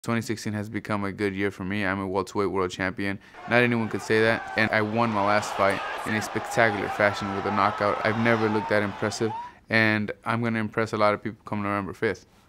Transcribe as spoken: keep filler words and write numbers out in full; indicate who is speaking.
Speaker 1: twenty sixteen has become a good year for me. I'm a welterweight world champion. Not anyone could say that. And I won my last fight in a spectacular fashion with a knockout. I've never looked that impressive. And I'm going to impress a lot of people come November fifth.